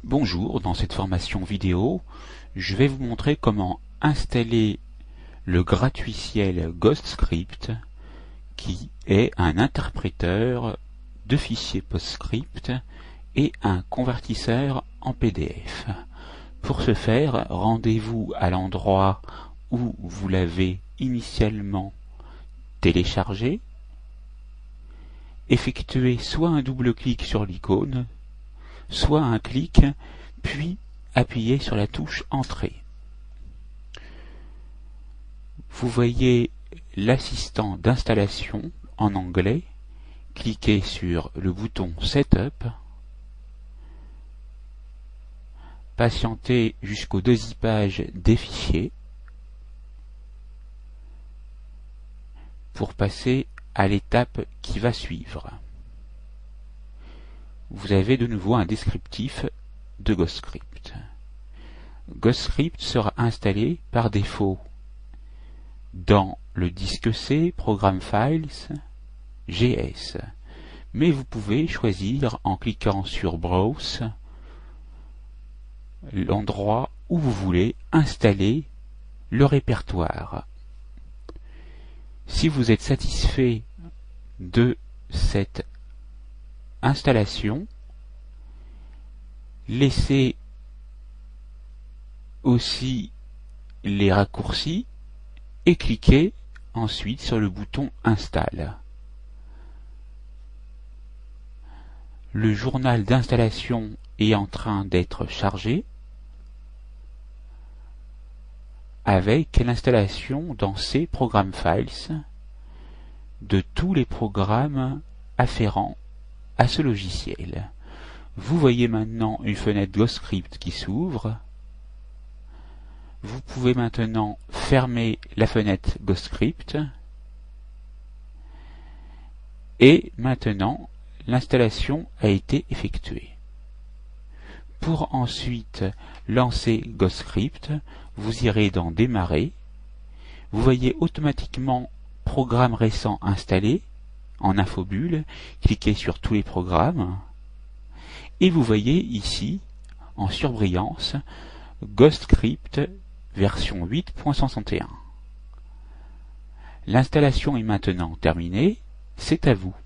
Bonjour, dans cette formation vidéo, je vais vous montrer comment installer le gratuiciel Ghostscript qui est un interpréteur de fichiers PostScript et un convertisseur en PDF. Pour ce faire, rendez-vous à l'endroit où vous l'avez initialement téléchargé, effectuez soit un double clic sur l'icône, soit un clic, puis appuyez sur la touche Entrée. Vous voyez l'assistant d'installation en anglais, cliquez sur le bouton Setup, patientez jusqu'au dézippage des fichiers pour passer à l'étape qui va suivre. Vous avez de nouveau un descriptif de Ghostscript. Ghostscript sera installé par défaut dans le disque C, Program Files, GS. Mais vous pouvez choisir en cliquant sur Browse l'endroit où vous voulez installer le répertoire. Si vous êtes satisfait de cette installation, laissez aussi les raccourcis et cliquez ensuite sur le bouton Install. Le journal d'installation est en train d'être chargé avec l'installation dans ces Program Files de tous les programmes afférents à ce logiciel. Vous voyez maintenant une fenêtre Ghostscript qui s'ouvre. Vous pouvez maintenant fermer la fenêtre Ghostscript. Et maintenant, l'installation a été effectuée. Pour ensuite lancer Ghostscript, vous irez dans Démarrer. Vous voyez automatiquement Programme récent installé en infobulle, cliquez sur tous les programmes et vous voyez ici en surbrillance Ghostscript version 8.161. L'installation est maintenant terminée, c'est à vous.